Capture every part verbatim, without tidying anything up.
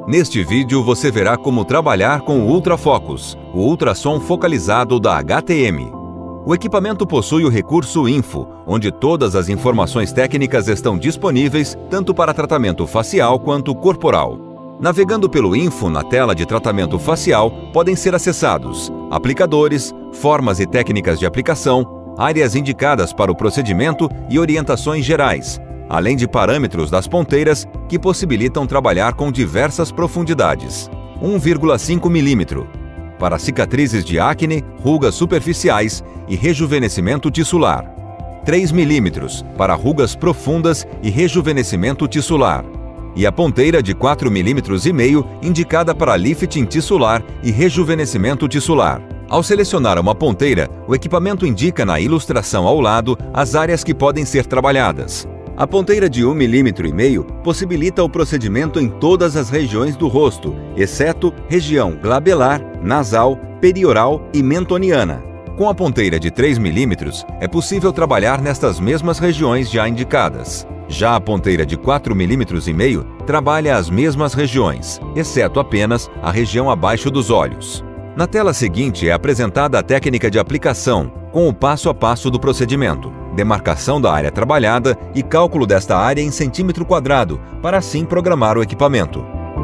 Neste vídeo você verá como trabalhar com o Ultrafocus, o ultrassom focalizado da H T M. O equipamento possui o recurso Info, onde todas as informações técnicas estão disponíveis tanto para tratamento facial quanto corporal. Navegando pelo Info na tela de tratamento facial, podem ser acessados aplicadores, formas e técnicas de aplicação, áreas indicadas para o procedimento e orientações gerais, além de parâmetros das ponteiras que possibilitam trabalhar com diversas profundidades. um vírgula cinco milímetros para cicatrizes de acne, rugas superficiais e rejuvenescimento tissular. três milímetros para rugas profundas e rejuvenescimento tissular. E a ponteira de quatro milímetros e meio indicada para lifting tissular e rejuvenescimento tissular. Ao selecionar uma ponteira, o equipamento indica na ilustração ao lado as áreas que podem ser trabalhadas. A ponteira de um milímetro e meio possibilita o procedimento em todas as regiões do rosto, exceto região glabelar, nasal, perioral e mentoniana. Com a ponteira de três milímetros, é possível trabalhar nestas mesmas regiões já indicadas. Já a ponteira de quatro milímetros e meio trabalha as mesmas regiões, exceto apenas a região abaixo dos olhos. Na tela seguinte é apresentada a técnica de aplicação, com o passo a passo do procedimento, demarcação da área trabalhada e cálculo desta área em centímetro quadrado, para assim programar o equipamento.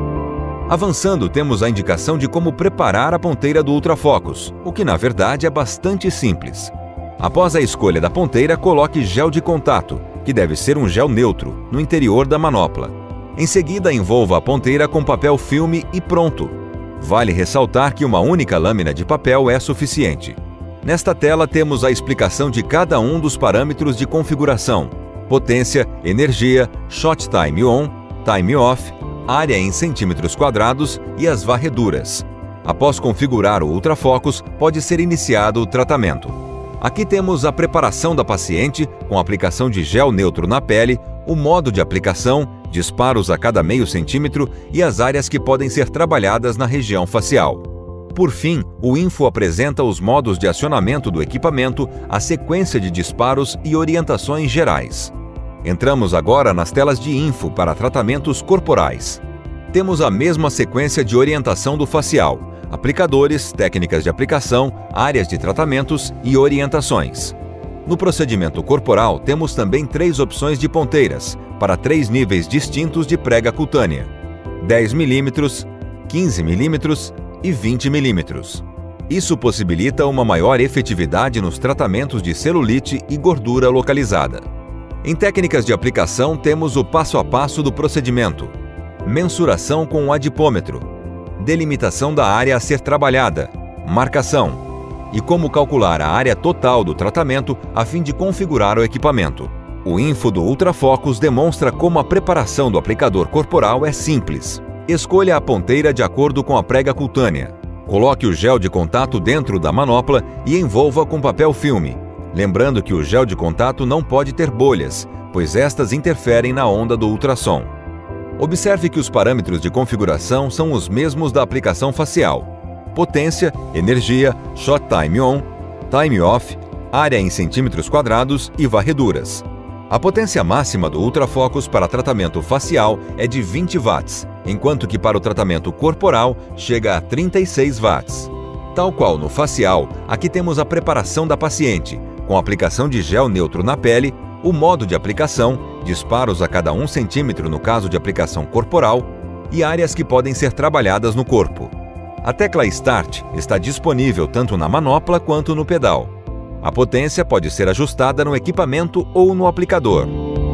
Avançando, temos a indicação de como preparar a ponteira do Ultrafocus, o que na verdade é bastante simples. Após a escolha da ponteira, coloque gel de contato, que deve ser um gel neutro, no interior da manopla. Em seguida, envolva a ponteira com papel filme e pronto. Vale ressaltar que uma única lâmina de papel é suficiente. Nesta tela temos a explicação de cada um dos parâmetros de configuração: potência, energia, shot time on, time off, área em centímetros quadrados e as varreduras. Após configurar o Ultrafocus, pode ser iniciado o tratamento. Aqui temos a preparação da paciente, com aplicação de gel neutro na pele, o modo de aplicação, disparos a cada meio centímetro e as áreas que podem ser trabalhadas na região facial. Por fim, o Info apresenta os modos de acionamento do equipamento, a sequência de disparos e orientações gerais. Entramos agora nas telas de Info para tratamentos corporais. Temos a mesma sequência de orientação do facial: aplicadores, técnicas de aplicação, áreas de tratamentos e orientações. No procedimento corporal, temos também três opções de ponteiras, para três níveis distintos de prega cutânea: dez milímetros, quinze milímetros e vinte milímetros. Isso possibilita uma maior efetividade nos tratamentos de celulite e gordura localizada. Em técnicas de aplicação, temos o passo a passo do procedimento: mensuração com o adipômetro, delimitação da área a ser trabalhada, marcação, e como calcular a área total do tratamento a fim de configurar o equipamento. O Info do Ultrafocus demonstra como a preparação do aplicador corporal é simples. Escolha a ponteira de acordo com a prega cutânea. Coloque o gel de contato dentro da manopla e envolva com papel filme. Lembrando que o gel de contato não pode ter bolhas, pois estas interferem na onda do ultrassom. Observe que os parâmetros de configuração são os mesmos da aplicação facial: potência, energia, shot time on, time off, área em centímetros quadrados e varreduras. A potência máxima do Ultrafocus para tratamento facial é de vinte watts, enquanto que para o tratamento corporal chega a trinta e seis watts. Tal qual no facial, aqui temos a preparação da paciente, com aplicação de gel neutro na pele, o modo de aplicação, disparos a cada um centímetro no caso de aplicação corporal, e áreas que podem ser trabalhadas no corpo. A tecla Start está disponível tanto na manopla quanto no pedal. A potência pode ser ajustada no equipamento ou no aplicador.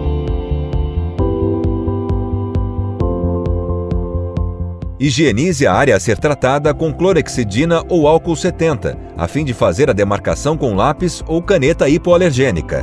Higienize a área a ser tratada com clorexidina ou álcool setenta, a fim de fazer a demarcação com lápis ou caneta hipoalergênica.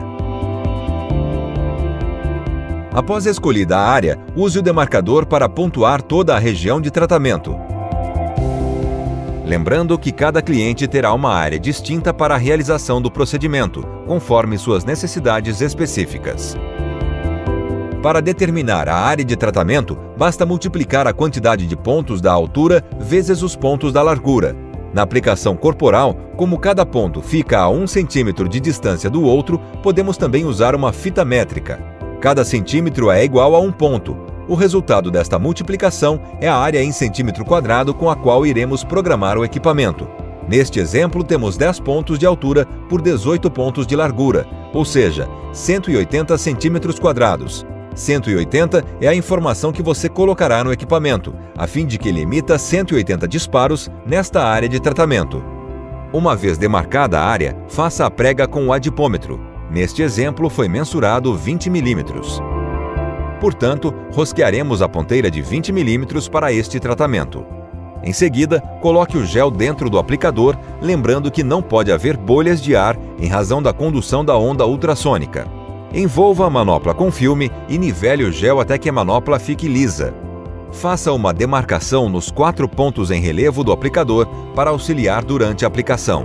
Após escolhida a área, use o demarcador para pontuar toda a região de tratamento. Lembrando que cada cliente terá uma área distinta para a realização do procedimento, conforme suas necessidades específicas. Para determinar a área de tratamento, basta multiplicar a quantidade de pontos da altura vezes os pontos da largura. Na aplicação corporal, como cada ponto fica a um centímetro de distância do outro, podemos também usar uma fita métrica. Cada centímetro é igual a um ponto. O resultado desta multiplicação é a área em centímetro quadrado com a qual iremos programar o equipamento. Neste exemplo, temos dez pontos de altura por dezoito pontos de largura, ou seja, cento e oitenta centímetros quadrados. cento e oitenta é a informação que você colocará no equipamento, a fim de que ele emita cento e oitenta disparos nesta área de tratamento. Uma vez demarcada a área, faça a prega com o adipômetro. Neste exemplo, foi mensurado vinte milímetros. Portanto, rosquearemos a ponteira de vinte milímetros para este tratamento. Em seguida, coloque o gel dentro do aplicador, lembrando que não pode haver bolhas de ar em razão da condução da onda ultrassônica. Envolva a manopla com filme e nivele o gel até que a manopla fique lisa. Faça uma demarcação nos quatro pontos em relevo do aplicador para auxiliar durante a aplicação.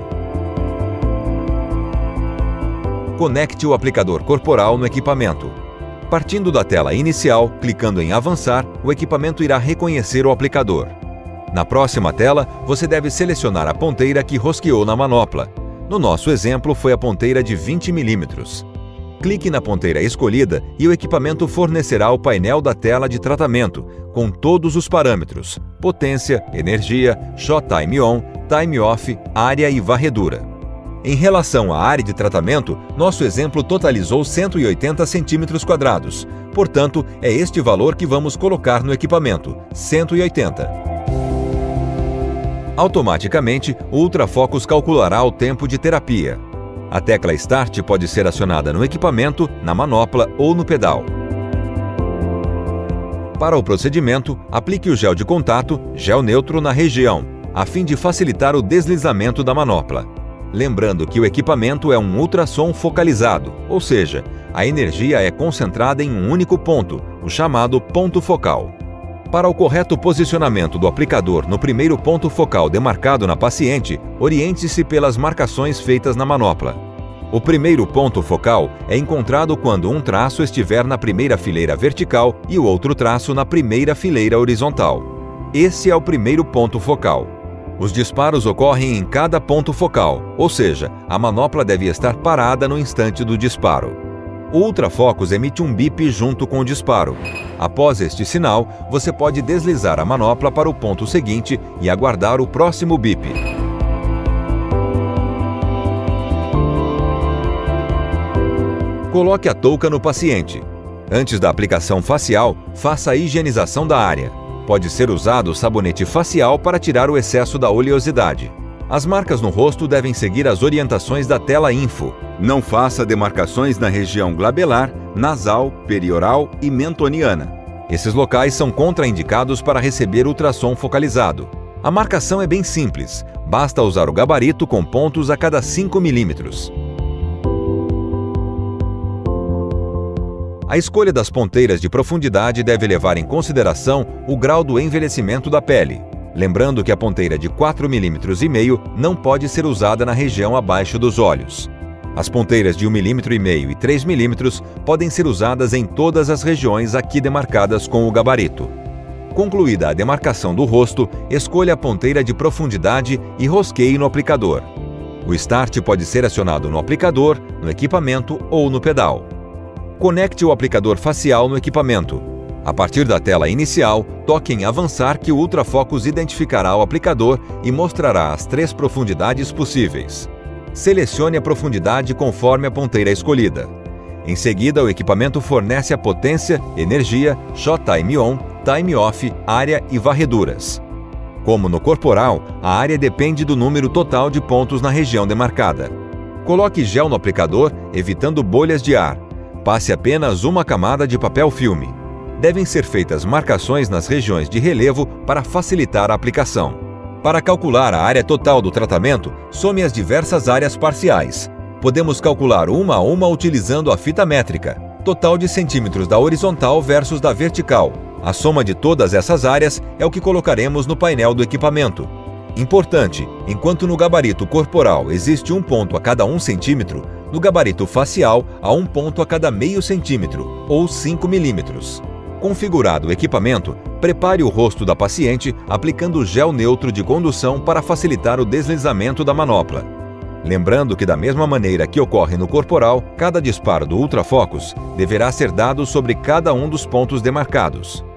Conecte o aplicador corporal no equipamento. Partindo da tela inicial, clicando em Avançar, o equipamento irá reconhecer o aplicador. Na próxima tela, você deve selecionar a ponteira que rosqueou na manopla. No nosso exemplo, foi a ponteira de vinte milímetros. Clique na ponteira escolhida e o equipamento fornecerá o painel da tela de tratamento, com todos os parâmetros: potência, energia, shot time on, time off, área e varredura. Em relação à área de tratamento, nosso exemplo totalizou cento e oitenta centímetros quadrados. Portanto, é este valor que vamos colocar no equipamento, cento e oitenta. Automaticamente, o Ultrafocus calculará o tempo de terapia. A tecla Start pode ser acionada no equipamento, na manopla ou no pedal. Para o procedimento, aplique o gel de contato, gel neutro na região, a fim de facilitar o deslizamento da manopla. Lembrando que o equipamento é um ultrassom focalizado, ou seja, a energia é concentrada em um único ponto, o chamado ponto focal. Para o correto posicionamento do aplicador no primeiro ponto focal demarcado na paciente, oriente-se pelas marcações feitas na manopla. O primeiro ponto focal é encontrado quando um traço estiver na primeira fileira vertical e o outro traço na primeira fileira horizontal. Esse é o primeiro ponto focal. Os disparos ocorrem em cada ponto focal, ou seja, a manopla deve estar parada no instante do disparo. O Ultrafocus emite um bip junto com o disparo. Após este sinal, você pode deslizar a manopla para o ponto seguinte e aguardar o próximo bip. Coloque a touca no paciente. Antes da aplicação facial, faça a higienização da área. Pode ser usado sabonete facial para tirar o excesso da oleosidade. As marcas no rosto devem seguir as orientações da tela Info. Não faça demarcações na região glabelar, nasal, perioral e mentoniana. Esses locais são contraindicados para receber ultrassom focalizado. A marcação é bem simples, basta usar o gabarito com pontos a cada cinco milímetros. A escolha das ponteiras de profundidade deve levar em consideração o grau do envelhecimento da pele. Lembrando que a ponteira de quatro milímetros e meio não pode ser usada na região abaixo dos olhos. As ponteiras de um vírgula cinco milímetros e três milímetros podem ser usadas em todas as regiões aqui demarcadas com o gabarito. Concluída a demarcação do rosto, escolha a ponteira de profundidade e rosqueie no aplicador. O Start pode ser acionado no aplicador, no equipamento ou no pedal. Conecte o aplicador facial no equipamento. A partir da tela inicial, toque em Avançar que o Ultrafocus identificará o aplicador e mostrará as três profundidades possíveis. Selecione a profundidade conforme a ponteira escolhida. Em seguida, o equipamento fornece a potência, energia, shot time on, time off, área e varreduras. Como no corporal, a área depende do número total de pontos na região demarcada. Coloque gel no aplicador, evitando bolhas de ar. Passe apenas uma camada de papel filme. Devem ser feitas marcações nas regiões de relevo para facilitar a aplicação. Para calcular a área total do tratamento, some as diversas áreas parciais. Podemos calcular uma a uma utilizando a fita métrica. Total de centímetros da horizontal versus da vertical. A soma de todas essas áreas é o que colocaremos no painel do equipamento. Importante, enquanto no gabarito corporal existe um ponto a cada um centímetro, no gabarito facial há um ponto a cada meio centímetro, ou cinco milímetros. Configurado o equipamento, prepare o rosto da paciente aplicando gel neutro de condução para facilitar o deslizamento da manopla. Lembrando que da mesma maneira que ocorre no corporal, cada disparo do Ultrafocus deverá ser dado sobre cada um dos pontos demarcados.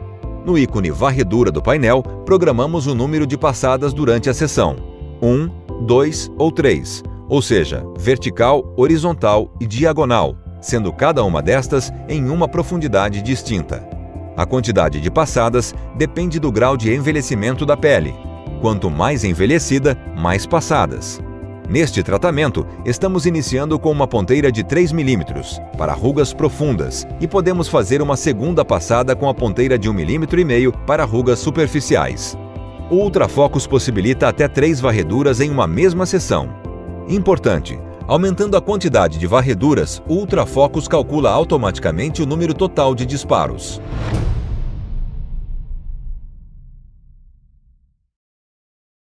No ícone Varredura do painel, programamos o número de passadas durante a sessão: um, dois ou três, ou seja, vertical, horizontal e diagonal, sendo cada uma destas em uma profundidade distinta. A quantidade de passadas depende do grau de envelhecimento da pele. Quanto mais envelhecida, mais passadas. Neste tratamento, estamos iniciando com uma ponteira de três milímetros para rugas profundas e podemos fazer uma segunda passada com a ponteira de um vírgula cinco milímetros para rugas superficiais. O Ultrafocus possibilita até três varreduras em uma mesma sessão. Importante: aumentando a quantidade de varreduras, o Ultrafocus calcula automaticamente o número total de disparos.